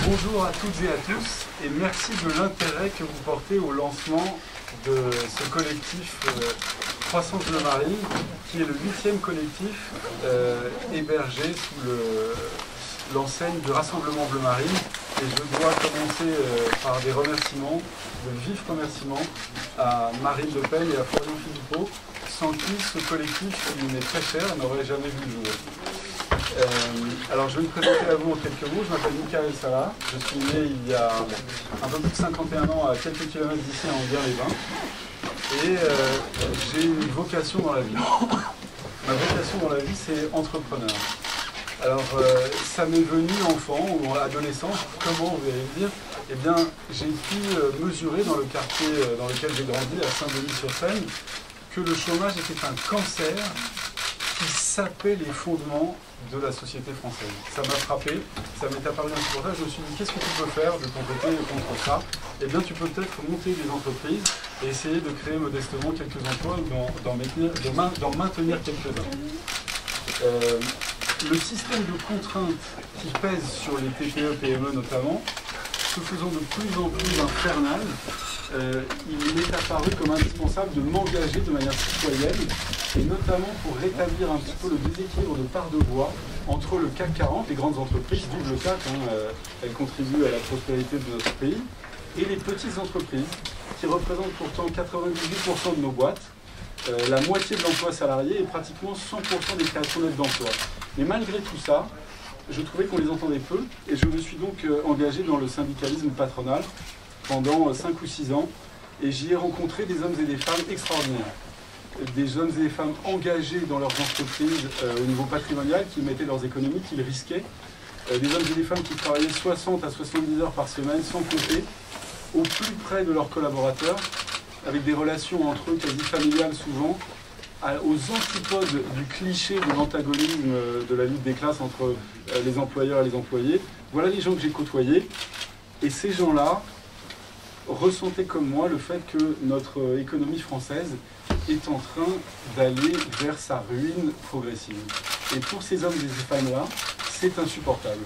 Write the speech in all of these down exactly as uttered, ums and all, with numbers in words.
Bonjour à toutes et à tous et merci de l'intérêt que vous portez au lancement de ce collectif euh, Croissance Bleu Marine, qui est le huitième collectif euh, hébergé sous l'enseigne du Rassemblement Bleu Marine. Et je dois commencer euh, par des remerciements, de vifs remerciements à Marine Le Pen et à Florian Philippot, sans qui ce collectif, qui m'est très cher, n'aurait jamais vu le jour. Euh, alors je vais me présenter à vous en quelques mots. Je m'appelle Michael Salah, je suis né il y a un peu plus de cinquante et un ans à quelques kilomètres d'ici à Enghien-les-Bains et euh, j'ai une vocation dans la vie. Ma vocation dans la vie, c'est entrepreneur. Alors euh, ça m'est venu enfant ou adolescent, comment vous allez le dire, eh bien j'ai pu euh, mesurer dans le quartier euh, dans lequel j'ai grandi, à Saint-Denis-sur-Seine, que le chômage était un cancer qui sapait les fondements de la société française. Ça m'a frappé, ça m'est apparu un reportage, je me suis dit qu'est-ce que tu peux faire de ton côté contre ça? Eh bien tu peux peut-être monter des entreprises et essayer de créer modestement quelques emplois ou d'en maintenir, de maintenir quelques-uns. Euh, le système de contraintes qui pèse sur les T P E P M E notamment, se faisant de plus en plus infernal, euh, il m'est apparu comme indispensable de m'engager de manière citoyenne, et notamment pour rétablir un petit peu le déséquilibre de part de voix entre le C A C quarante, les grandes entreprises, vive le C A C, hein, euh, elles contribuent à la prospérité de notre pays, et les petites entreprises, qui représentent pourtant quatre-vingt-dix-huit pour cent de nos boîtes, euh, la moitié de l'emploi salarié et pratiquement cent pour cent des créations nettes d'emplois. Mais malgré tout ça, je trouvais qu'on les entendait peu, et je me suis donc euh, engagé dans le syndicalisme patronal pendant cinq ou six ans, et j'y ai rencontré des hommes et des femmes extraordinaires. Des hommes et des femmes engagés dans leurs entreprises euh, au niveau patrimonial, qui mettaient leurs économies, qui les risquaient. Euh, des hommes et des femmes qui travaillaient soixante à soixante-dix heures par semaine, sans compter, au plus près de leurs collaborateurs, avec des relations entre eux quasi familiales souvent, à, aux antipodes du cliché de l'antagonisme euh, de la lutte des classes entre euh, les employeurs et les employés. Voilà les gens que j'ai côtoyés. Et ces gens-là ressentaient comme moi le fait que notre économie française est en train d'aller vers sa ruine progressive. Et pour ces hommes et ces femmes-là, c'est insupportable.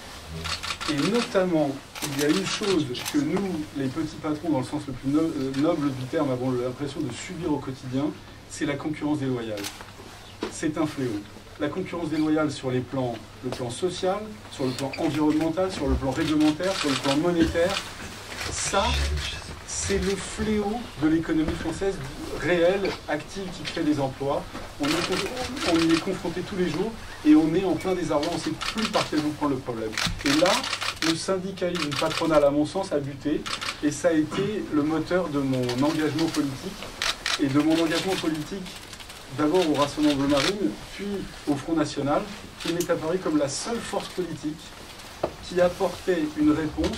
Et notamment, il y a une chose que nous, les petits patrons, dans le sens le plus no noble du terme, avons l'impression de subir au quotidien, c'est la concurrence déloyale. C'est un fléau. La concurrence déloyale sur les plans, le plan social, sur le plan environnemental, sur le plan réglementaire, sur le plan monétaire, ça, c'est le fléau de l'économie française réelle, active, qui crée des emplois. On, est, on y est confronté tous les jours et on est en plein désarroi, on ne sait plus par quel bout prendre le problème. Et là, le syndicalisme patronal, à mon sens, a buté, et ça a été le moteur de mon engagement politique, et de mon engagement politique d'abord au Rassemblement Bleu Marine, puis au Front National, qui m'est apparu comme la seule force politique qui apportait une réponse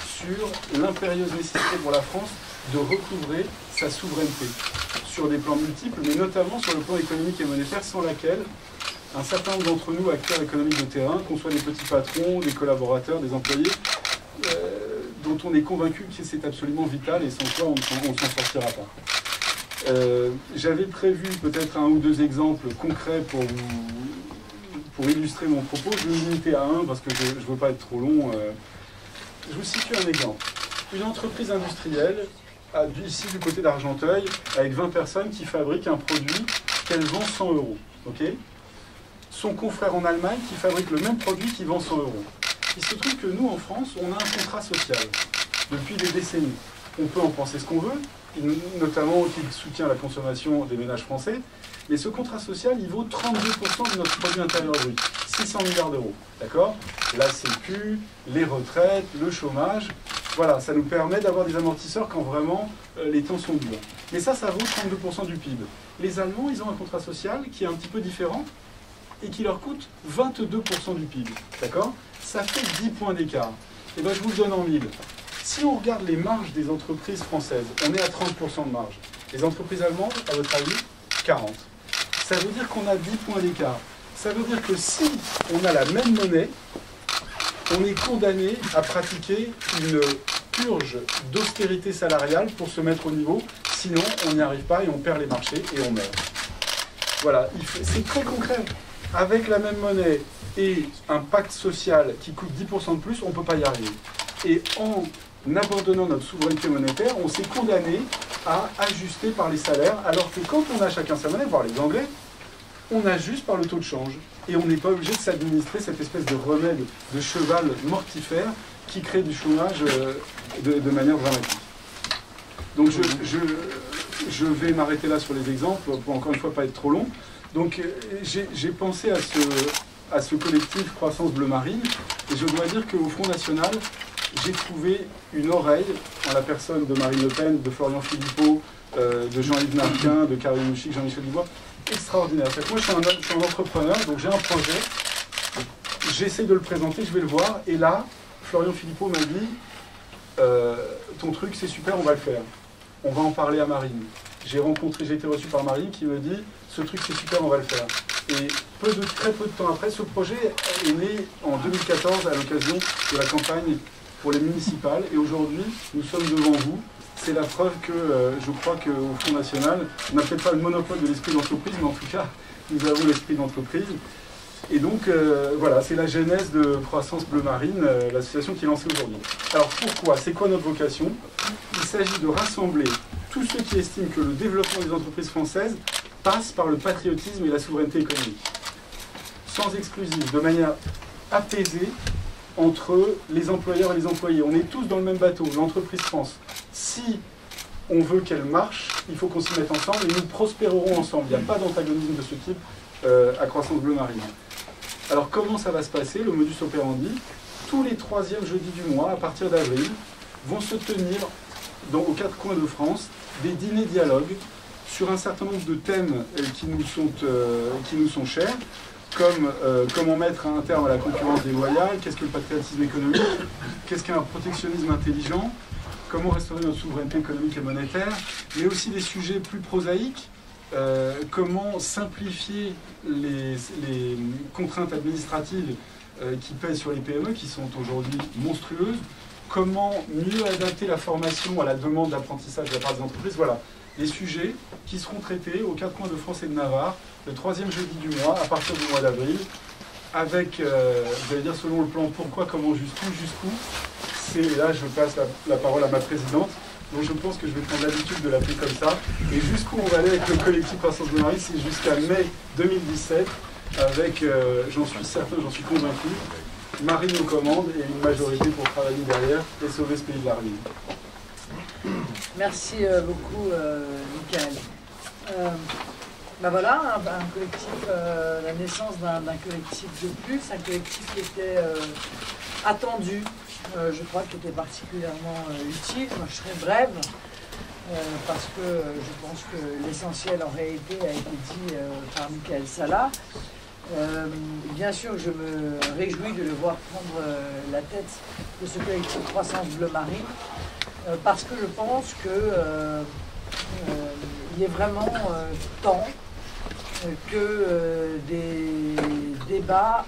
sur l'impérieuse nécessité pour la France de recouvrer sa souveraineté sur des plans multiples, mais notamment sur le plan économique et monétaire, sans laquelle un certain nombre d'entre nous, acteurs économiques de terrain, qu'on soit des petits patrons, des collaborateurs, des employés, euh, dont on est convaincu que c'est absolument vital et sans quoi on ne s'en sortira pas. Euh, J'avais prévu peut-être un ou deux exemples concrets pour, vous, pour illustrer mon propos. Je vais me limiter à un parce que je ne veux pas être trop long. Euh, Je vous situe un exemple. Une entreprise industrielle, ici du côté d'Argenteuil, avec vingt personnes qui fabriquent un produit qu'elle vend cent euros. Okay, son confrère en Allemagne qui fabrique le même produit qui vend cent euros. Il se trouve que nous, en France, on a un contrat social depuis des décennies. On peut en penser ce qu'on veut, notamment qu'il soutient la consommation des ménages français, mais ce contrat social, il vaut trente-deux pour cent de notre produit intérieur brut, six cents milliards d'euros, d'accord? La Sécu, les retraites, le chômage, voilà, ça nous permet d'avoir des amortisseurs quand vraiment euh, les temps sont durs. Mais ça, ça vaut trente-deux pour cent du P I B. Les Allemands, ils ont un contrat social qui est un petit peu différent et qui leur coûte vingt-deux pour cent du P I B, d'accord? Ça fait dix points d'écart. Et bien, je vous le donne en mille. Si on regarde les marges des entreprises françaises, on est à trente pour cent de marge. Les entreprises allemandes, à votre avis, quarante. Ça veut dire qu'on a dix points d'écart. Ça veut dire que si on a la même monnaie, on est condamné à pratiquer une purge d'austérité salariale pour se mettre au niveau. Sinon, on n'y arrive pas et on perd les marchés et on meurt. Voilà, c'est très concret. Avec la même monnaie et un pacte social qui coûte dix pour cent de plus, on ne peut pas y arriver. Et en abandonnant notre souveraineté monétaire, on s'est condamné à ajuster par les salaires, alors que quand on a chacun sa monnaie, voire les Anglais, on ajuste par le taux de change. Et on n'est pas obligé de s'administrer cette espèce de remède de cheval mortifère qui crée du chômage de, de manière dramatique. Donc je, je, je vais m'arrêter là sur les exemples, pour encore une fois pas être trop long. Donc j'ai pensé à ce, à ce collectif Croissance Bleu Marine, et je dois dire qu'au Front National, j'ai trouvé une oreille en la personne de Marine Le Pen, de Florian Philippot, euh, de Jean-Yves Narquin, de Karim Mouchik, Jean-Michel Dubois, extraordinaire. En fait, moi, je suis, un, je suis un entrepreneur, donc j'ai un projet, j'essaie de le présenter, je vais le voir, et là, Florian Philippot m'a dit euh, ton truc, c'est super, on va le faire. On va en parler à Marine. J'ai rencontré, j'ai été reçu par Marine qui me dit ce truc, c'est super, on va le faire. Et peu de, très peu de temps après, ce projet est né en deux mille quatorze à l'occasion de la campagne pour les municipales. Et aujourd'hui, nous sommes devant vous. C'est la preuve que euh, je crois qu'au Front National, on n'a peut-être pas le monopole de l'esprit d'entreprise, mais en tout cas, nous avons l'esprit d'entreprise. Et donc, euh, voilà, c'est la genèse de Croissance Bleu Marine, euh, l'association qui est lancée aujourd'hui. Alors, pourquoi? C'est quoi notre vocation? Il s'agit de rassembler tous ceux qui estiment que le développement des entreprises françaises passe par le patriotisme et la souveraineté économique. Sans exclusif, de manière apaisée entre les employeurs et les employés. On est tous dans le même bateau, l'entreprise France. Si on veut qu'elle marche, il faut qu'on s'y mette ensemble et nous prospérerons ensemble. Il n'y a pas d'antagonisme de ce type euh, à Croissance Bleu Marine. Alors comment ça va se passer? Le modus operandi, tous les troisièmes jeudis du mois, à partir d'avril, vont se tenir dans, aux quatre coins de France des dîners-dialogues sur un certain nombre de thèmes qui nous sont, euh, qui nous sont chers, comme euh, comment mettre un terme à la concurrence déloyale, qu'est-ce que le patriotisme économique, qu'est-ce qu'un protectionnisme intelligent, comment restaurer notre souveraineté économique et monétaire, mais aussi des sujets plus prosaïques, euh, comment simplifier les, les contraintes administratives euh, qui pèsent sur les P M E, qui sont aujourd'hui monstrueuses, comment mieux adapter la formation à la demande d'apprentissage de la part des entreprises. Voilà, des sujets qui seront traités aux quatre coins de France et de Navarre, le troisième jeudi du mois, à partir du mois d'avril, avec, euh, j'allais dire selon le plan pourquoi, comment, jusqu'où, jusqu'où. C'est là, je passe la, la parole à ma présidente, donc je pense que je vais prendre l'habitude de l'appeler comme ça. Et jusqu'où on va aller avec le collectif Croissance Bleu Marine, c'est jusqu'à mai deux mille dix-sept, avec, euh, j'en suis certain, j'en suis convaincu, Marine aux commandes et une majorité pour travailler derrière et sauver ce pays de la ruine. Merci euh, beaucoup, euh, Michael. Euh, ben voilà, un, un collectif, euh, la naissance d'un collectif de plus, un collectif qui était euh, attendu, euh, je crois, qui était particulièrement euh, utile. Moi, je serai brève, euh, parce que euh, je pense que l'essentiel en réalité a été dit euh, par Michael Sala. Euh, bien sûr, je me réjouis de le voir prendre euh, la tête de ce collectif Croissance Bleu Marine, euh, parce que je pense que euh, euh, il est vraiment euh, temps euh, que euh, des débats,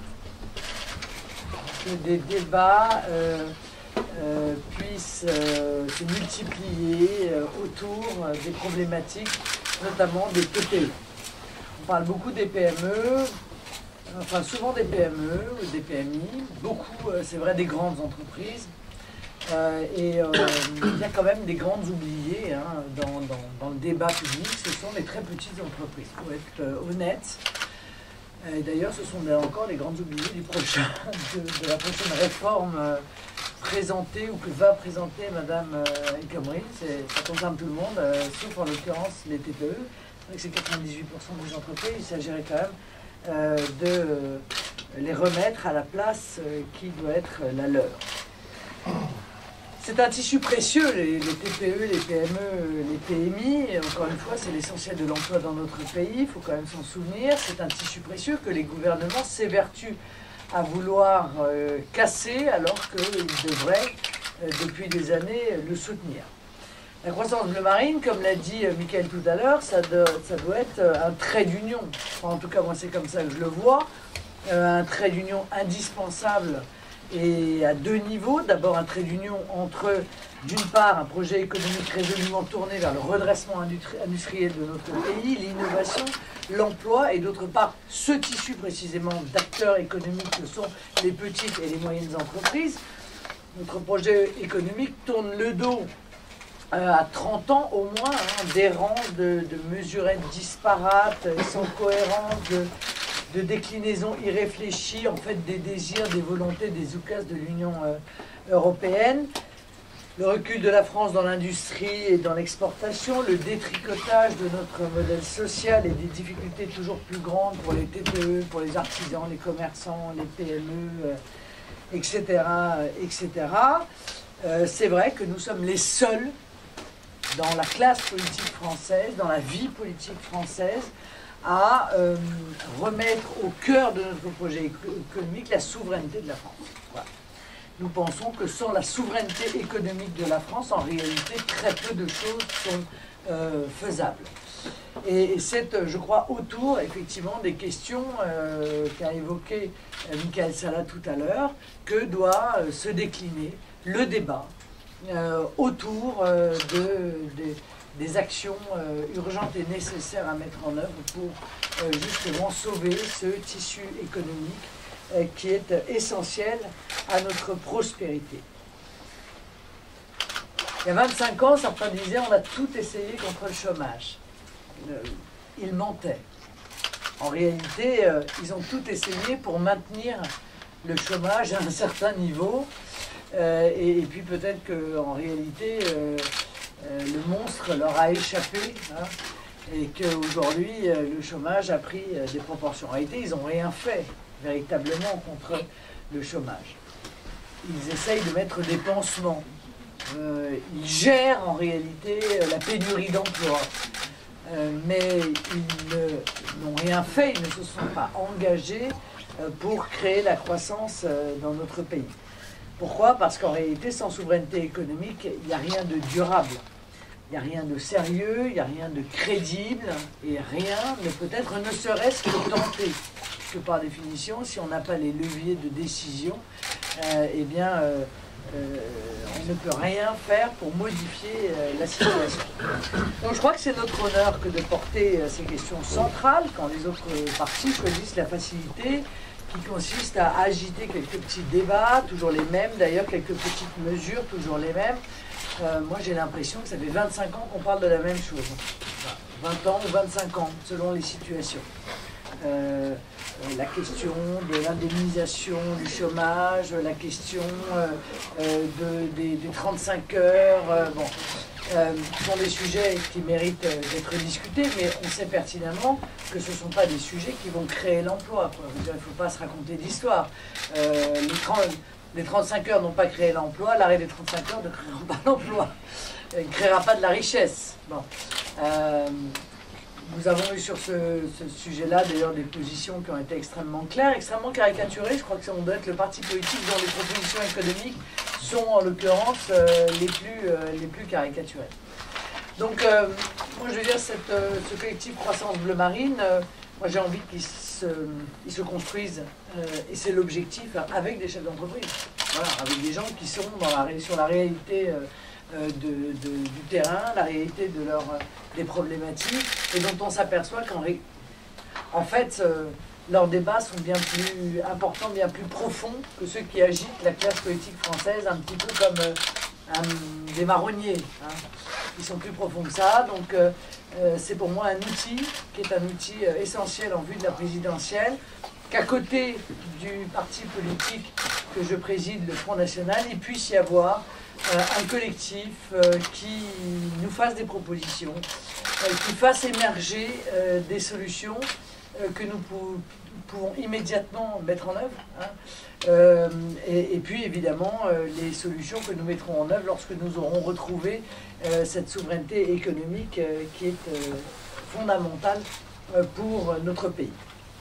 que des débats euh, euh, puissent euh, se multiplier euh, autour euh, des problématiques, notamment des T P E. On parle beaucoup des P M E. Enfin, souvent des P M E ou des P M I, beaucoup, euh, c'est vrai, des grandes entreprises. Euh, et euh, il y a quand même des grandes oubliées hein, dans, dans, dans le débat public, ce sont les très petites entreprises, pour être euh, honnête. Et d'ailleurs, ce sont encore les grandes oubliées du prochain, de, de la prochaine réforme euh, présentée ou que va présenter Madame euh, El Khomri. Ça concerne tout le monde, euh, sauf en l'occurrence les T P E. C'est vrai que c'est quatre-vingt-dix-huit pour cent des entreprises, il s'agirait quand même Euh, de euh, les remettre à la place euh, qui doit être la leur. C'est un tissu précieux, les, les T P E, les P M E, les P M I. Et encore une fois, c'est l'essentiel de l'emploi dans notre pays, il faut quand même s'en souvenir. C'est un tissu précieux que les gouvernements s'évertuent à vouloir euh, casser alors qu'ils devraient, euh, depuis des années, le soutenir. La croissance bleu marine, comme l'a dit Michael tout à l'heure, ça, ça doit être un trait d'union. Enfin, en tout cas, moi, c'est comme ça que je le vois. Euh, un trait d'union indispensable et à deux niveaux. D'abord un trait d'union entre, d'une part, un projet économique résolument tourné vers le redressement industriel de notre pays, l'innovation, l'emploi, et d'autre part, ce tissu précisément d'acteurs économiques que sont les petites et les moyennes entreprises. Notre projet économique tourne le dos euh, à trente ans au moins, hein, d'errance, de, de mesurettes disparates, sans cohérence, de, de déclinaisons irréfléchies, en fait des désirs, des volontés, des oukas de l'Union euh, européenne. Le recul de la France dans l'industrie et dans l'exportation, le détricotage de notre modèle social et des difficultés toujours plus grandes pour les T P E, pour les artisans, les commerçants, les P M E, euh, et cetera, et cetera. Euh, c'est vrai que nous sommes les seuls dans la classe politique française, dans la vie politique française, à euh, remettre au cœur de notre projet économique la souveraineté de la France. Voilà. Nous pensons que sans la souveraineté économique de la France, en réalité, très peu de choses sont euh, faisables. Et c'est, je crois, autour, effectivement, des questions euh, qu'a évoqué euh, Michael Sala tout à l'heure, que doit euh, se décliner le débat euh, autour euh, de, de, des actions euh, urgentes et nécessaires à mettre en œuvre pour euh, justement sauver ce tissu économique euh, qui est essentiel à notre prospérité. Il y a vingt-cinq ans, certains disaient on a tout essayé contre le chômage. Ils mentaient. En réalité, euh, ils ont tout essayé pour maintenir le chômage à un certain niveau. Euh, et, et puis peut-être qu'en réalité, euh, euh, le monstre leur a échappé. Hein, et qu'aujourd'hui, euh, le chômage a pris euh, des proportions. En réalité, ils n'ont rien fait véritablement contre le chômage. Ils essayent de mettre des pansements. Euh, ils gèrent en réalité la pénurie d'emploi. Euh, mais ils n'ont rien fait, ils ne se sont pas engagés euh, pour créer la croissance euh, dans notre pays. Pourquoi? Parce qu'en réalité, sans souveraineté économique, il n'y a rien de durable. Il n'y a rien de sérieux, il n'y a rien de crédible, et rien ne peut être, ne serait-ce que tenté. Parce que par définition, si on n'a pas les leviers de décision, euh, eh bien... Euh, Euh, on ne peut rien faire pour modifier euh, la situation. Donc je crois que c'est notre honneur que de porter euh, ces questions centrales quand les autres partis choisissent la facilité qui consiste à agiter quelques petits débats, toujours les mêmes d'ailleurs, quelques petites mesures, toujours les mêmes. Euh, moi j'ai l'impression que ça fait vingt-cinq ans qu'on parle de la même chose. vingt ans ou vingt-cinq ans, selon les situations. Euh, la question de l'indemnisation du chômage, la question euh, de, des, des trente-cinq heures, euh, bon, euh, sont des sujets qui méritent d'être discutés, mais on sait pertinemment que ce ne sont pas des sujets qui vont créer l'emploi. Il ne faut pas se raconter d'histoire. Euh, les trente-cinq heures n'ont pas créé l'emploi, l'arrêt des trente-cinq heures ne créera pas l'emploi. Il ne créera pas de la richesse. Bon. Euh, Nous avons eu sur ce, ce sujet-là d'ailleurs des positions qui ont été extrêmement claires, extrêmement caricaturées. Je crois que ça doit être le parti politique dont les propositions économiques sont en l'occurrence euh, les, plus, euh, les plus caricaturées. Donc euh, moi je veux dire, cette, euh, ce collectif Croissance Bleu Marine, euh, moi j'ai envie qu'il se, il se construise, euh, et c'est l'objectif, avec des chefs d'entreprise, voilà, avec des gens qui sont dans la, sur la réalité euh, De, de, du terrain, la réalité de leur, des problématiques, et dont on s'aperçoit qu'en ré... en fait, euh, leurs débats sont bien plus importants, bien plus profonds que ceux qui agitent la classe politique française, un petit peu comme euh, un, des marronniers. Hein. Ils sont plus profonds que ça, donc euh, euh, c'est pour moi un outil qui est un outil euh, essentiel en vue de la présidentielle, qu'à côté du parti politique que je préside, le Front National, il puisse y avoir Euh, un collectif euh, qui nous fasse des propositions, euh, qui fasse émerger euh, des solutions euh, que nous pou pouvons immédiatement mettre en œuvre. Hein. Euh, et, et puis évidemment euh, les solutions que nous mettrons en œuvre lorsque nous aurons retrouvé euh, cette souveraineté économique euh, qui est euh, fondamentale euh, pour notre pays.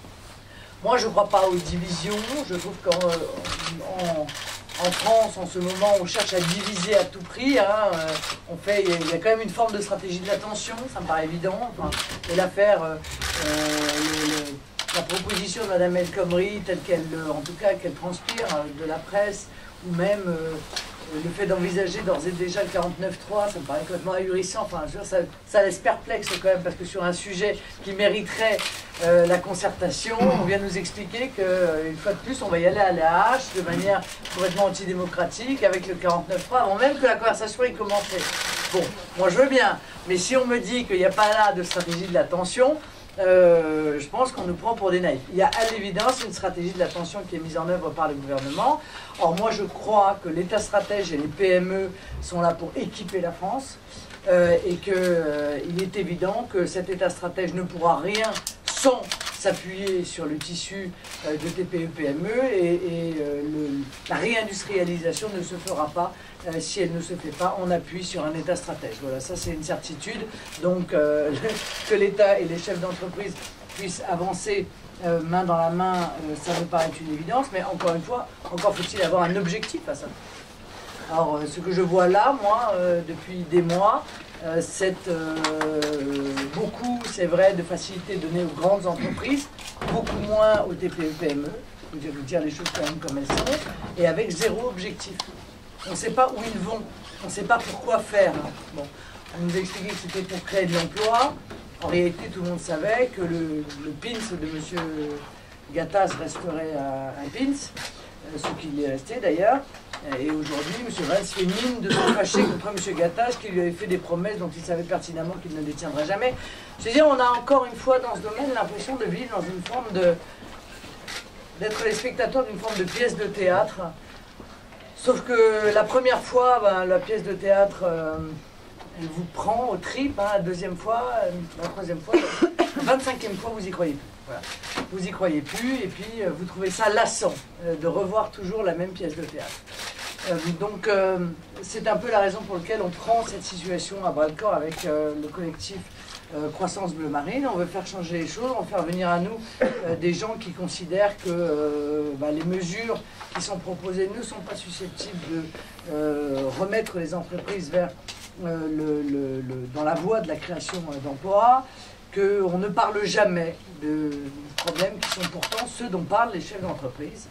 Moi je ne crois pas aux divisions, je trouve qu'en en, En France, en ce moment, on cherche à diviser à tout prix. Hein. On fait, il y a quand même une forme de stratégie de l'attention, ça me paraît évident. Enfin, et l'affaire, euh, le, la proposition de Mme El Khomri, telle qu'elle, en tout cas, qu'elle transpire de la presse, ou même euh, le fait d'envisager d'ores et déjà le quarante-neuf trois, ça me paraît complètement ahurissant. Enfin, je veux dire, ça, ça laisse perplexe quand même, parce que sur un sujet qui mériterait euh, la concertation, on vient nous expliquer qu'une euh, fois de plus, on va y aller à la hache, de manière complètement antidémocratique, avec le quarante-neuf trois, avant même que la conversation ait commencé. Bon, moi je veux bien, mais si on me dit qu'il n'y a pas là de stratégie de l'attention, Euh, je pense qu'on nous prend pour des naïfs. Il y a à l'évidence une stratégie de l'attention qui est mise en œuvre par le gouvernement. Or, moi, je crois que l'État stratège et les P M E sont là pour équiper la France euh, et qu'il euh, est évident que cet État stratège ne pourra rien sans s'appuyer sur le tissu euh, de T P E P M E et, et euh, le, la réindustrialisation ne se fera pas euh, si elle ne se fait pas en appui sur un État stratège. Voilà, ça c'est une certitude. Donc euh, que l'État et les chefs d'entreprise puissent avancer euh, main dans la main, euh, ça me paraît une évidence, mais encore une fois, encore faut-il avoir un objectif à ça. Alors euh, ce que je vois là, moi, euh, depuis des mois, Euh, c'est euh, beaucoup, c'est vrai, de facilité donnée aux grandes entreprises, beaucoup moins aux T P E P M E, je vais vous dire les choses quand même comme elles sont, et avec zéro objectif. On ne sait pas où ils vont, on ne sait pas pourquoi faire. Bon, on nous a expliqué que c'était pour créer de l'emploi. En réalité, tout le monde savait que le, le pins de M. Gattaz resterait un pins, ce qu'il est resté d'ailleurs. Et aujourd'hui, M. Valls fait mine de se fâcher contre M. Gattaz qui lui avait fait des promesses dont il savait pertinemment qu'il ne les tiendrait jamais. Je veux dire, on a encore une fois dans ce domaine l'impression de vivre dans une forme de... d'être les spectateurs d'une forme de pièce de théâtre. Sauf que la première fois, ben, la pièce de théâtre, euh, elle vous prend aux tripes, hein, la deuxième fois, la troisième fois, la vingt-cinquième fois, vous y croyez plus. Voilà. Vous y croyez plus, et puis euh, vous trouvez ça lassant euh, de revoir toujours la même pièce de théâtre. Euh, donc euh, c'est un peu la raison pour laquelle on prend cette situation à bras-le-corps avec euh, le collectif euh, Croissance Bleu Marine. On veut faire changer les choses, on veut faire venir à nous euh, des gens qui considèrent que euh, bah, les mesures qui sont proposées ne sont pas susceptibles de euh, remettre les entreprises vers, euh, le, le, le, dans la voie de la création euh, d'emplois, qu'on ne parle jamais de problèmes qui sont pourtant ceux dont parlent les chefs d'entreprise.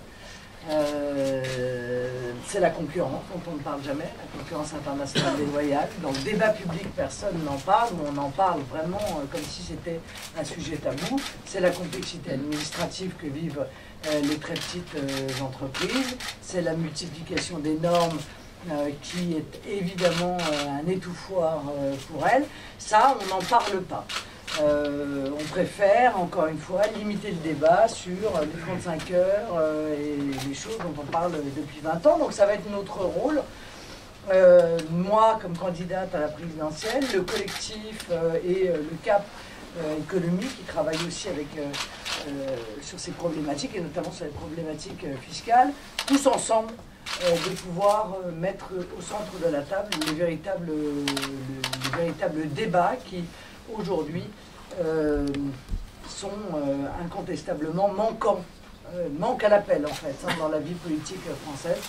Euh, c'est la concurrence dont on ne parle jamais, la concurrence internationale déloyale. Dans le débat public, personne n'en parle, ou on en parle vraiment euh, comme si c'était un sujet tabou. C'est la complexité administrative que vivent euh, les très petites euh, entreprises. C'est la multiplication des normes euh, qui est évidemment euh, un étouffoir euh, pour elles. Ça, on n'en parle pas. Euh, on préfère, encore une fois, limiter le débat sur les trente-cinq heures euh, et les choses dont on parle depuis vingt ans. Donc ça va être notre rôle. Euh, moi, comme candidate à la présidentielle, le collectif euh, et euh, le CAP euh, économique, qui travaille aussi avec, euh, euh, sur ces problématiques, et notamment sur les problématiques euh, fiscales, tous ensemble, euh, de pouvoir euh, mettre au centre de la table les véritables, le, le véritable débat qui, aujourd'hui, euh, sont euh, incontestablement manquants, euh, manquent à l'appel en fait, hein, dans la vie politique française.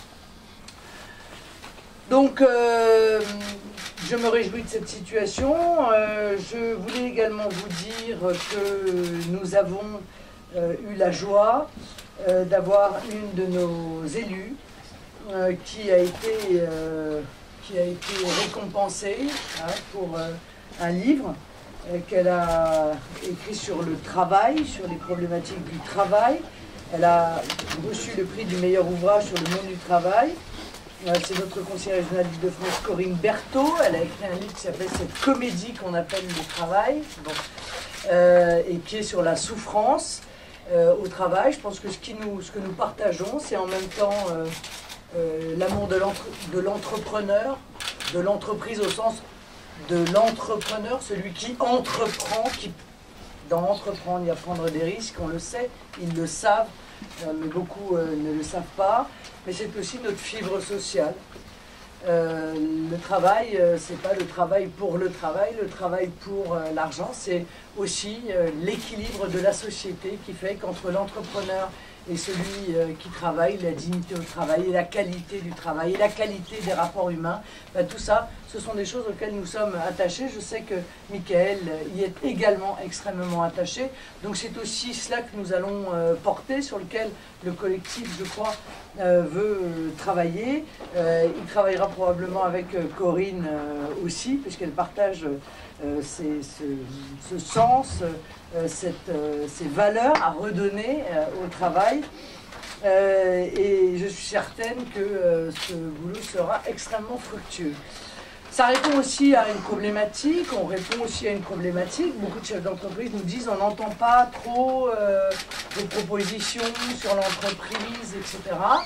Donc, euh, je me réjouis de cette situation. Euh, je voulais également vous dire que nous avons euh, eu la joie euh, d'avoir une de nos élus euh, qui a été, euh, qui a été récompensée hein, pour euh, un livre qu'elle a écrit sur le travail, sur les problématiques du travail. Elle a reçu le prix du meilleur ouvrage sur le monde du travail. C'est notre conseillère régionale d'Île-de-France, Corinne Berthaud. Elle a écrit un livre qui s'appelle « Cette comédie qu'on appelle le travail bon. », euh, et qui est sur la souffrance euh, au travail. Je pense que ce, qui nous, ce que nous partageons, c'est en même temps euh, euh, l'amour de l'entrepreneur, de l'entreprise au sens de l'entrepreneur, celui qui entreprend, qui dans entreprendre et à prendre des risques, on le sait, ils le savent, euh, mais beaucoup euh, ne le savent pas. Mais c'est aussi notre fibre sociale. Euh, le travail, euh, c'est pas le travail pour le travail, le travail pour euh, l'argent, c'est aussi euh, l'équilibre de la société qui fait qu'entre l'entrepreneur et celui euh, qui travaille, la dignité au travail, et la qualité du travail, et la qualité des rapports humains. Ben, tout ça, ce sont des choses auxquelles nous sommes attachés. Je sais que Michael y est également extrêmement attaché. Donc c'est aussi cela que nous allons euh, porter, sur lequel le collectif, je crois, euh, veut euh, travailler. Euh, il travaillera probablement avec euh, Corinne euh, aussi, puisqu'elle partage euh, ces, ce, ce sens, euh, cette, euh, ces valeurs à redonner euh, au travail. Euh, et je suis certaine que euh, ce boulot sera extrêmement fructueux. Ça répond aussi à une problématique, on répond aussi à une problématique. Beaucoup de chefs d'entreprise nous disent on n'entend pas trop euh, de propositions sur l'entreprise, et cetera.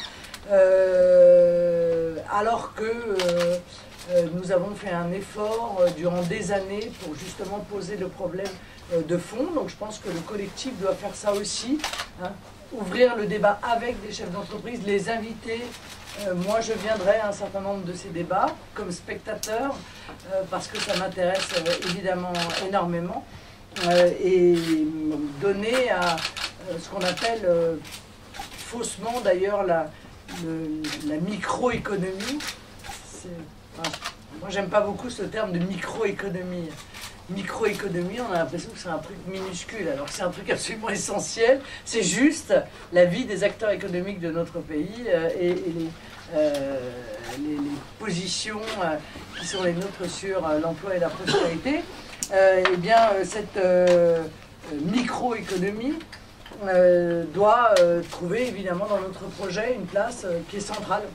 Euh, alors que euh, euh, nous avons fait un effort euh, durant des années pour justement poser le problème euh, de fond. Donc je pense que le collectif doit faire ça aussi, hein, ouvrir le débat avec des chefs d'entreprise, les inviter. Euh, moi, je viendrai à un certain nombre de ces débats comme spectateur, euh, parce que ça m'intéresse euh, évidemment énormément, euh, et donner à euh, ce qu'on appelle euh, faussement d'ailleurs la, le, la microéconomie. Enfin, moi, j'aime pas beaucoup ce terme de microéconomie. Microéconomie, on a l'impression que c'est un truc minuscule, alors que c'est un truc absolument essentiel. C'est juste la vie des acteurs économiques de notre pays euh, et, et les, euh, les, les positions euh, qui sont les nôtres sur euh, l'emploi et la prospérité. Euh, et bien, euh, cette euh, microéconomie euh, doit euh, trouver évidemment dans notre projet une place euh, qui est centrale.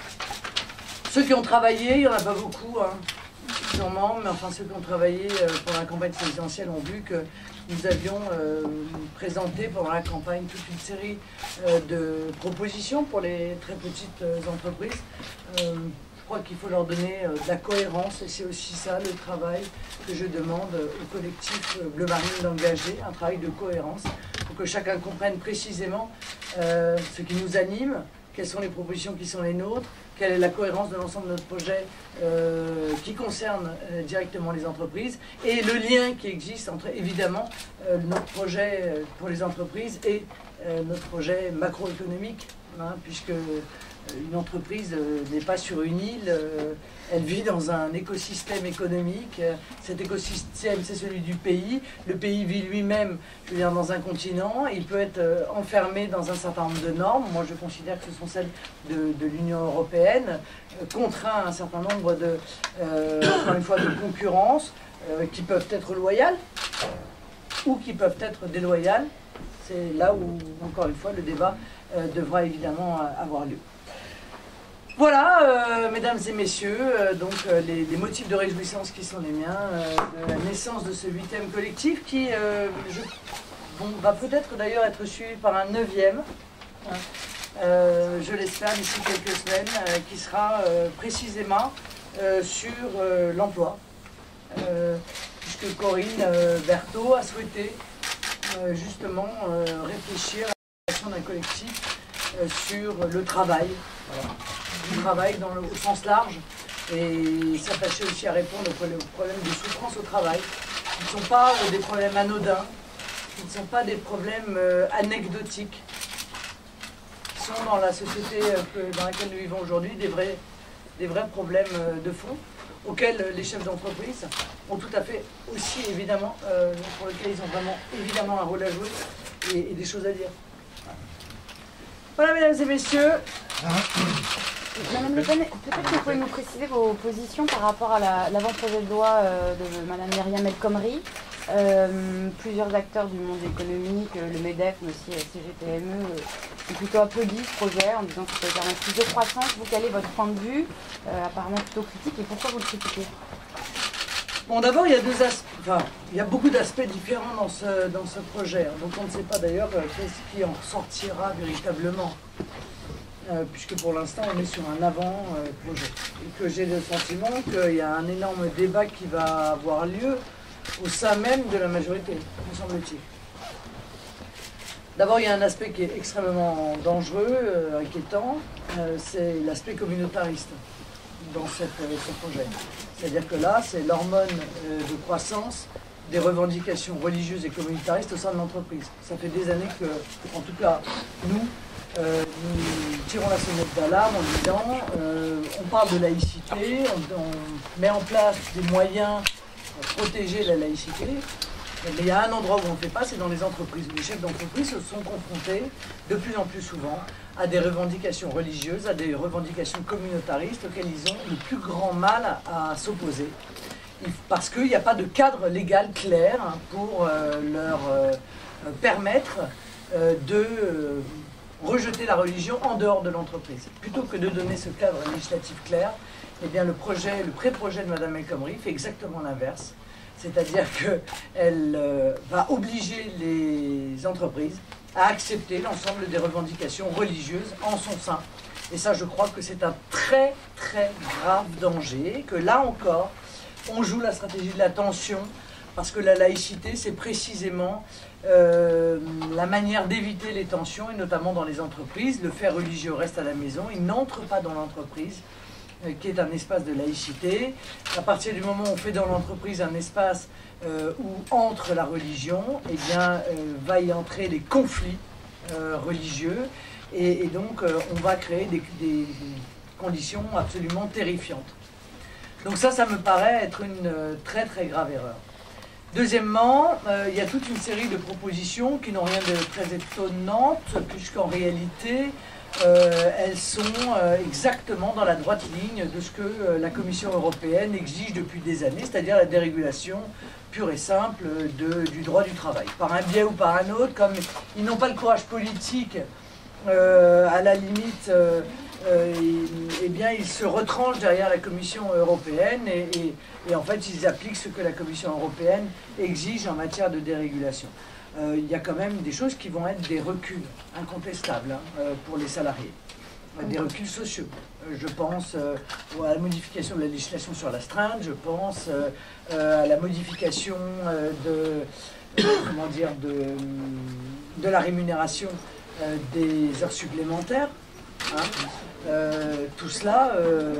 Ceux qui ont travaillé, il n'y en a pas beaucoup, hein. Sûrement, mais enfin ceux qui ont travaillé pendant la campagne présidentielle ont vu que nous avions euh, présenté pendant la campagne toute une série euh, de propositions pour les très petites euh, entreprises. Euh, je crois qu'il faut leur donner euh, de la cohérence, et c'est aussi ça le travail que je demande au collectif Bleu Marine d'engager, un travail de cohérence, pour que chacun comprenne précisément euh, ce qui nous anime, quelles sont les propositions qui sont les nôtres, quelle est la cohérence de l'ensemble de notre projet euh, qui concerne euh, directement les entreprises, et le lien qui existe entre évidemment euh, notre projet euh, pour les entreprises et euh, notre projet macroéconomique, hein, puisque une entreprise euh, n'est pas sur une île, euh, elle vit dans un écosystème économique. Cet écosystème, c'est celui du pays. Le pays vit lui-même, je veux dire, dans un continent. Il peut être euh, enfermé dans un certain nombre de normes. Moi, je considère que ce sont celles de, de l'Union européenne, euh, contraint à un certain nombre de, euh, encore une fois, de concurrences euh, qui peuvent être loyales ou qui peuvent être déloyales. C'est là où, encore une fois, le débat euh, devra évidemment euh, avoir lieu. Voilà, euh, mesdames et messieurs, euh, donc euh, les, les motifs de réjouissance qui sont les miens, euh, de la naissance de ce huitième collectif qui euh, je, bon, va peut-être d'ailleurs être suivi par un neuvième, hein, euh, je l'espère d'ici quelques semaines, euh, qui sera euh, précisément euh, sur euh, l'emploi, euh, puisque Corinne euh, Berthaud a souhaité euh, justement euh, réfléchir à la création d'un collectif euh, sur le travail. Voilà. Du travail dans le, au sens large, et s'attacher aussi à répondre aux problèmes de souffrance au travail, qui ne sont pas euh, des problèmes anodins, qui ne sont pas des problèmes euh, anecdotiques, qui sont dans la société euh, que, dans laquelle nous vivons aujourd'hui des vrais, des vrais problèmes euh, de fond, auxquels euh, les chefs d'entreprise ont tout à fait aussi, évidemment, euh, pour lesquels ils ont vraiment évidemment un rôle à jouer et, et des choses à dire. Voilà, mesdames et messieurs. Madame Le Pen, peut-être que vous pouvez nous préciser vos positions par rapport à l'avant-projet de loi euh, de Madame Myriam El Khomri. Euh, plusieurs acteurs du monde économique, euh, le MEDEF, mais aussi euh, C G T M E, euh, ont plutôt applaudi ce projet en disant que c'était un plus de croissance. Vous, quel est votre point de vue, euh, apparemment plutôt critique, et pourquoi vous le critiquez? Bon, d'abord, il y a deux aspects, enfin, il y a beaucoup d'aspects différents dans ce, dans ce projet. Donc on ne sait pas d'ailleurs euh, qu'est-ce qui en ressortira véritablement. Euh, puisque pour l'instant on est sur un avant-projet. Euh, et que j'ai le sentiment qu'il y a un énorme débat qui va avoir lieu au sein même de la majorité, me semble-t-il. D'abord, il y a un aspect qui est extrêmement dangereux, euh, inquiétant, euh, c'est l'aspect communautariste dans cette, euh, ce projet. C'est-à-dire que là, c'est l'hormone euh, de croissance des revendications religieuses et communautaristes au sein de l'entreprise. Ça fait des années que, en tout cas, nous, euh, nous tirons la sonnette d'alarme en disant euh, on parle de laïcité, on, on met en place des moyens pour protéger la laïcité, mais il y a un endroit où on ne le fait pas, c'est dans les entreprises. Les chefs d'entreprise se sont confrontés de plus en plus souvent à des revendications religieuses, à des revendications communautaristes auxquelles ils ont le plus grand mal à, à s'opposer. Parce qu'il n'y a pas de cadre légal clair pour euh, leur euh, permettre euh, de euh, rejeter la religion en dehors de l'entreprise. Plutôt que de donner ce cadre législatif clair, eh bien le projet, le pré-projet de Mme El Khomri fait exactement l'inverse. C'est-à-dire qu'elle euh, va obliger les entreprises à accepter l'ensemble des revendications religieuses en son sein. Et ça, je crois que c'est un très très grave danger, que là encore, on joue la stratégie de la tension, parce que la laïcité, c'est précisément euh, la manière d'éviter les tensions, et notamment dans les entreprises. Le fait religieux reste à la maison, il n'entre pas dans l'entreprise, euh, qui est un espace de laïcité. À partir du moment où on fait dans l'entreprise un espace euh, où entre la religion, eh bien, euh, va y entrer des conflits euh, religieux, et, et donc euh, on va créer des, des, des conditions absolument terrifiantes. Donc ça, ça me paraît être une euh, très très grave erreur. Deuxièmement, euh, il y a toute une série de propositions qui n'ont rien de très étonnante, puisqu'en réalité, euh, elles sont euh, exactement dans la droite ligne de ce que euh, la Commission européenne exige depuis des années, c'est-à-dire la dérégulation pure et simple de, du droit du travail. Par un biais ou par un autre, comme ils n'ont pas le courage politique, euh, à la limite... Euh, Euh, et, et bien, ils se retranchent derrière la Commission européenne et, et, et en fait, ils appliquent ce que la Commission européenne exige en matière de dérégulation. Euh, il y a quand même des choses qui vont être des reculs incontestables hein, euh, pour les salariés, euh, des reculs sociaux. Euh, je pense euh, à la modification de la législation sur l'astreinte, je pense euh, euh, à la modification euh, de, euh, comment dire, de, de la rémunération euh, des heures supplémentaires. Hein. Euh, tout cela euh,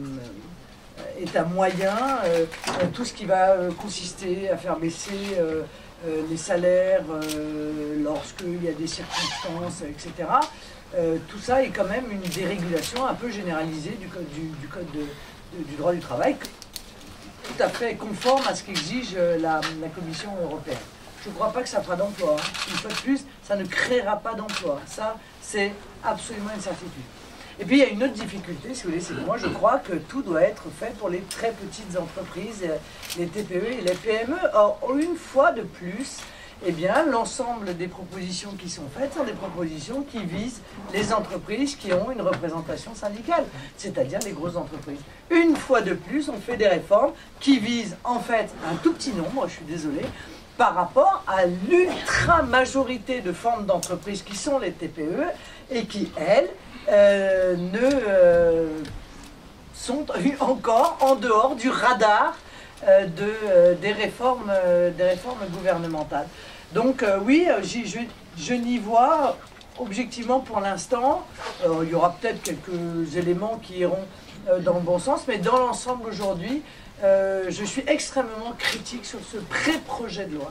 est un moyen, euh, tout ce qui va euh, consister à faire baisser euh, euh, les salaires euh, lorsqu'il y a des circonstances, et cetera. Euh, tout ça est quand même une dérégulation un peu généralisée du code du, du, code de, de, du droit du travail, tout à fait conforme à ce qu'exige la, la Commission européenne. Je ne crois pas que ça fera d'emploi. Hein. Une fois de plus, ça ne créera pas d'emploi. Ça, c'est absolument une certitude. Et puis, il y a une autre difficulté, si vous voulez, c'est que moi, je crois que tout doit être fait pour les très petites entreprises, les T P E et les P M E. Or, une fois de plus, eh bien, l'ensemble des propositions qui sont faites sont des propositions qui visent les entreprises qui ont une représentation syndicale, c'est-à-dire les grosses entreprises. Une fois de plus, on fait des réformes qui visent, en fait, un tout petit nombre, je suis désolé, par rapport à l'ultra-majorité de formes d'entreprises qui sont les T P E et qui, elles, euh, ne euh, sont encore en dehors du radar euh, de, euh, des, réformes, euh, des réformes gouvernementales. Donc euh, oui, je, je n'y vois objectivement pour l'instant, euh, il y aura peut-être quelques éléments qui iront euh, dans le bon sens, mais dans l'ensemble aujourd'hui, Euh, je suis extrêmement critique sur ce pré-projet de loi.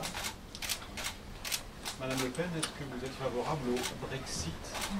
Madame Le Pen, est-ce que vous êtes favorable au Brexit?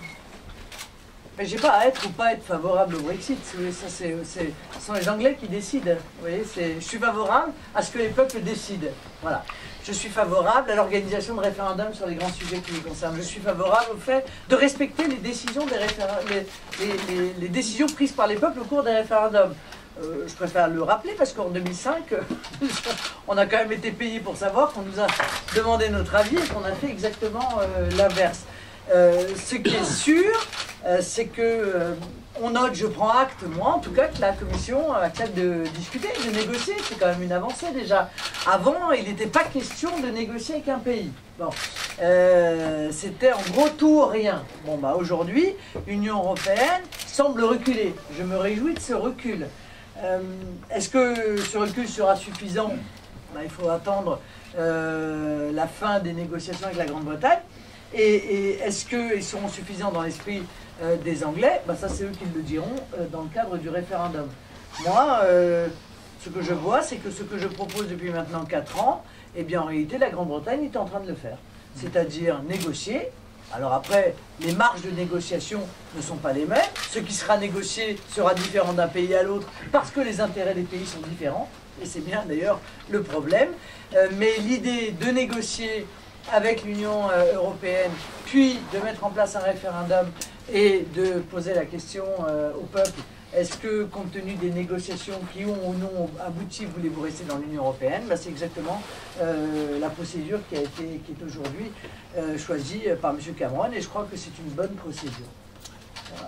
Mais j'ai pas à être ou pas être favorable au Brexit. Ça, c'est, c'est, ce sont les Anglais qui décident. Vous voyez, c'est, je suis favorable à ce que les peuples décident. Voilà. Je suis favorable à l'organisation de référendums sur les grands sujets qui les concernent. Je suis favorable au fait de respecter les décisions, des référ- les, les, les, les décisions prises par les peuples au cours des référendums. Euh, je préfère le rappeler parce qu'en deux mille cinq, on a quand même été payé pour savoir qu'on nous a demandé notre avis et qu'on a fait exactement euh, l'inverse. Euh, ce qui est sûr, euh, c'est que euh, on note, je prends acte, moi en tout cas, que la Commission accepte de discuter, de négocier. C'est quand même une avancée déjà. Avant, il n'était pas question de négocier avec un pays. Bon, euh, c'était en gros tout ou rien. Bon, bah aujourd'hui, l'Union européenne semble reculer. Je me réjouis de ce recul. Euh, Est-ce que ce recul sera suffisant? Ben, il faut attendre euh, la fin des négociations avec la Grande-Bretagne. Et, et est-ce qu'ils seront suffisants dans l'esprit euh, des Anglais? Ben, ça, c'est eux qui le diront euh, dans le cadre du référendum. Moi, euh, ce que je vois, c'est que ce que je propose depuis maintenant quatre ans Eh bien, en réalité, la Grande-Bretagne est en train de le faire. C'est-à-dire négocier. Alors après, les marges de négociation ne sont pas les mêmes. Ce qui sera négocié sera différent d'un pays à l'autre parce que les intérêts des pays sont différents. Et c'est bien d'ailleurs le problème. Euh, mais l'idée de négocier avec l'Union euh, européenne, puis de mettre en place un référendum et de poser la question euh, au peuple, est-ce que, compte tenu des négociations qui ont ou non abouti, voulez-vous rester dans l'Union européenne? Ben, c'est exactement euh, la procédure qui, a été, qui est aujourd'hui euh, choisie par M. Cameron, et je crois que c'est une bonne procédure. Voilà.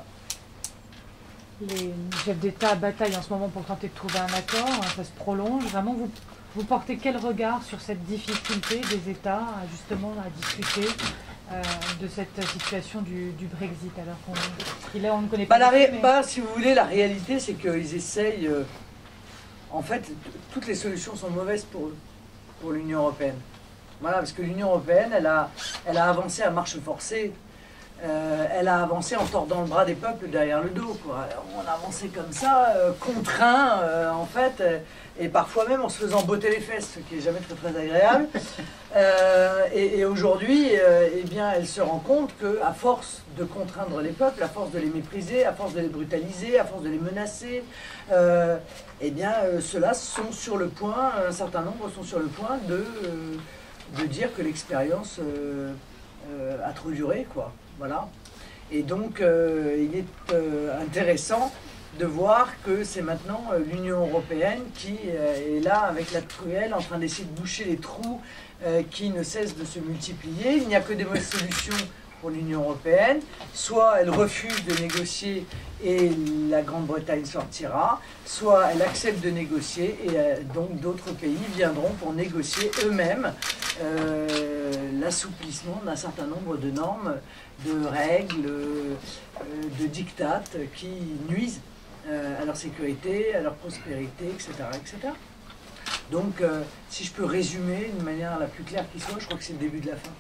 Les chefs d'État bataillent en ce moment pour tenter de trouver un accord, ça se prolonge. Vraiment, vous, vous portez quel regard sur cette difficulté des États, à, justement, à discuter euh, de cette situation du, du Brexit, alors qu'on on ne connaît pas, bah, la mais... bah, si vous voulez, la réalité, c'est qu'ils essayent... Euh, en fait, toutes les solutions sont mauvaises pour, pour l'Union européenne. Voilà, parce que l'Union européenne, elle a, elle a avancé à marche forcée. Euh, elle a avancé en tordant le bras des peuples derrière le dos, quoi. On a avancé comme ça, euh, contraint, euh, en fait, euh, et parfois même en se faisant botter les fesses, ce qui n'est jamais très très agréable. Euh, et et aujourd'hui, euh, eh bien, elle se rend compte qu'à force de contraindre les peuples, à force de les mépriser, à force de les brutaliser, à force de les menacer, euh, eh bien, euh, ceux-là sont sur le point, un certain nombre sont sur le point de, euh, de dire que l'expérience euh, euh, a trop duré, quoi. Voilà. Et donc, euh, il est euh, intéressant de voir que c'est maintenant euh, l'Union européenne qui euh, est là avec la truelle en train d'essayer de boucher les trous euh, qui ne cessent de se multiplier. Il n'y a que des mauvaises solutions pour l'Union européenne. Soit elle refuse de négocier et la Grande-Bretagne sortira, soit elle accepte de négocier et euh, donc d'autres pays viendront pour négocier eux-mêmes euh, l'assouplissement d'un certain nombre de normes, de règles, euh, de dictates qui nuisent euh, à leur sécurité, à leur prospérité, et cetera et cetera. Donc, euh, si je peux résumer d'une manière la plus claire qui soit, je crois que c'est le début de la fin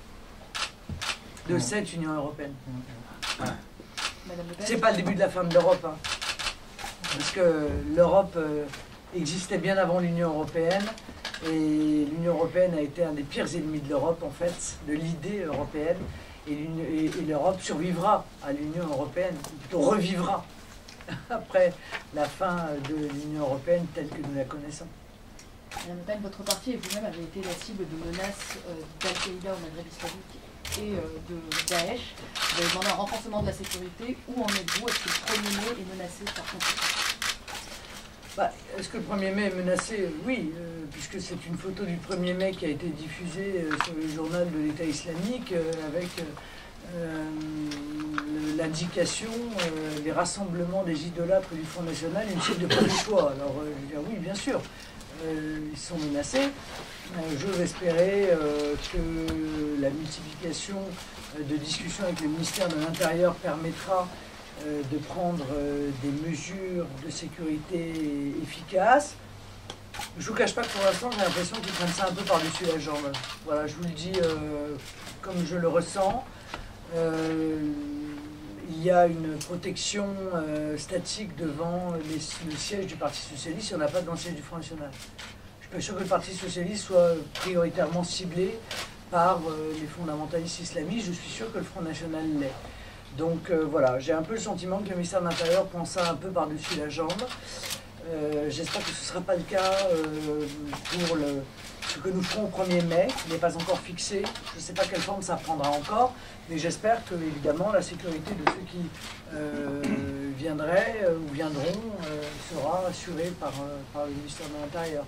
de cette Union européenne. Voilà. C'est pas le début de la fin de l'Europe, hein, parce que l'Europe euh, existait bien avant l'Union européenne, et l'Union européenne a été un des pires ennemis de l'Europe, en fait, de l'idée européenne. Et l'Europe survivra à l'Union européenne, ou plutôt revivra après la fin de l'Union européenne telle que nous la connaissons. Madame Le Pen, votre parti et vous-même avez été la cible de menaces euh, d'Al-Qaïda au Maghreb islamique et euh, de Daesh. Vous avez demandé un renforcement de la sécurité. Où en êtes-vous? Est-ce que le premier mai est menacé par contre? Bah, est-ce que le premier mai est menacé? Oui, euh, puisque c'est une photo du premier mai qui a été diffusée euh, sur le journal de l'État islamique euh, avec euh, l'indication, euh, les rassemblements des idolâtres du Front National, une suite de pas de choix. Alors, euh, je veux dire, oui, bien sûr, euh, ils sont menacés. Euh, J'ose espérer euh, que la multiplication euh, de discussions avec le ministère de l'Intérieur permettra Euh, de prendre euh, des mesures de sécurité efficaces. Je ne vous cache pas que pour l'instant, j'ai l'impression qu'ils prennent ça un peu par-dessus la jambe. Voilà, je vous le dis euh, comme je le ressens. Euh, il y a une protection euh, statique devant les, le siège du Parti Socialiste, il n'y en a pas dans le siège du Front National. Je suis pas sûr que le Parti Socialiste soit prioritairement ciblé par euh, les fondamentalistes islamistes. Je suis sûr que le Front National l'est. Donc euh, voilà, j'ai un peu le sentiment que le ministère de l'Intérieur prend ça un peu par-dessus la jambe. Euh, J'espère que ce ne sera pas le cas euh, pour le, ce que nous ferons au premier mai, qui n'est pas encore fixé. Je ne sais pas quelle forme ça prendra encore, mais j'espère que, évidemment, la sécurité de ceux qui euh, viendraient euh, ou viendront euh, sera assurée par, euh, par le ministère de l'Intérieur.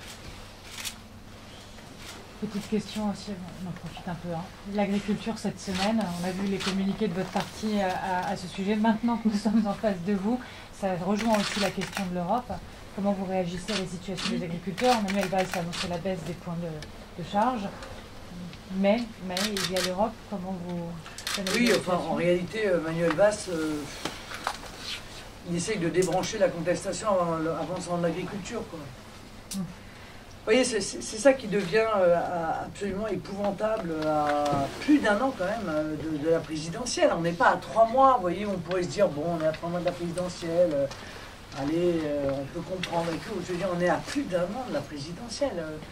Petite question aussi, on en profite un peu. Hein. L'agriculture cette semaine, on a vu les communiqués de votre parti à, à, à ce sujet. Maintenant que nous sommes en face de vous, ça rejoint aussi la question de l'Europe. Comment vous réagissez à la situation des agriculteurs? Manuel Valls a annoncé la baisse des points de, de charge. Mais, mais il y a l'Europe, comment vous... Oui, enfin, en réalité, Manuel Valls, euh, il essaye de débrancher la contestation avant, avant de se rendre l'agriculture, quoi. Hum. Vous voyez, c'est ça qui devient euh, absolument épouvantable à plus d'un an quand même de, de la présidentielle. On n'est pas à trois mois, vous voyez, on pourrait se dire, bon, on est à trois mois de la présidentielle, euh, allez, euh, on peut comprendre et tout. Je veux dire, on est à plus d'un an de la présidentielle.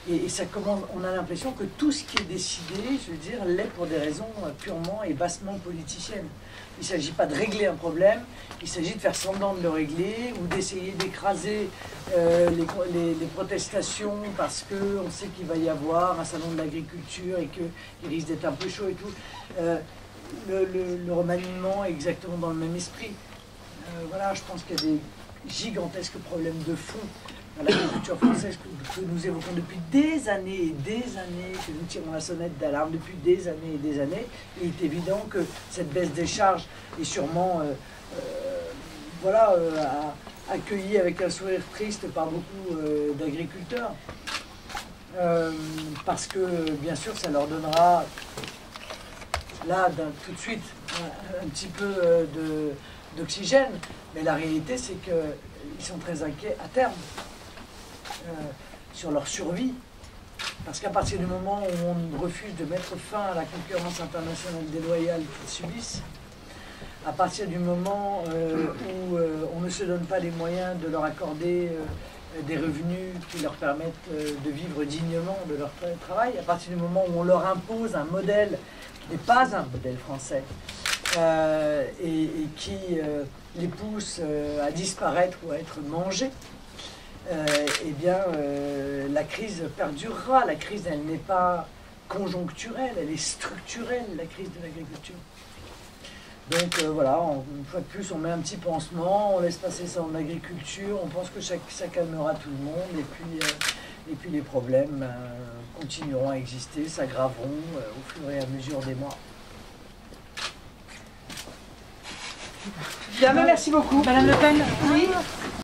Et, et ça commence, on a l'impression que tout ce qui est décidé, je veux dire, l'est pour des raisons purement et bassement politiciennes. Il ne s'agit pas de régler un problème, il s'agit de faire semblant de le régler ou d'essayer d'écraser euh, les, les, les protestations parce qu'on sait qu'il va y avoir un salon de l'agriculture et qu'il risque d'être un peu chaud et tout. Euh, le, le, le remaniement est exactement dans le même esprit. Euh, voilà, je pense qu'il y a des gigantesques problèmes de fond dans l'agriculture française que, que nous évoquons depuis des années et des années, que nous tirons la sonnette d'alarme depuis des années et des années. Il est évident que cette baisse des charges est sûrement euh, euh, voilà, euh, accueillie avec un sourire triste par beaucoup euh, d'agriculteurs. Euh, parce que, bien sûr, ça leur donnera, là, tout de suite, un, un petit peu euh, de, d'oxygène. Mais la réalité, c'est qu'ils sont très inquiets à terme. Euh, sur leur survie, parce qu'à partir du moment où on refuse de mettre fin à la concurrence internationale déloyale qu'ils subissent, à partir du moment euh, où euh, on ne se donne pas les moyens de leur accorder euh, des revenus qui leur permettent euh, de vivre dignement de leur tra travail, à partir du moment où on leur impose un modèle qui n'est pas un modèle français, euh, et, et qui euh, les pousse euh, à disparaître ou à être mangés, Euh, eh bien, euh, la crise perdurera. La crise, elle n'est pas conjoncturelle, elle est structurelle, la crise de l'agriculture. Donc euh, voilà, on, une fois de plus, on met un petit pansement, on laisse passer ça en agriculture, on pense que ça, ça calmera tout le monde, et puis, euh, et puis les problèmes euh, continueront à exister, s'aggraveront euh, au fur et à mesure des mois. Bien, merci beaucoup. Madame Le Pen. Oui.